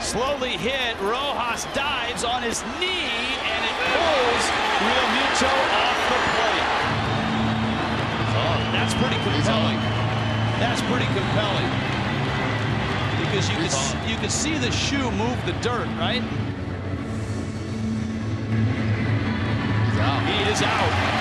Slowly hit. Rojas dives on his knee, and it pulls Realmuto off the plate. That's pretty compelling. That's pretty compelling. Because you can see the shoe move the dirt, right? He's out. He is out.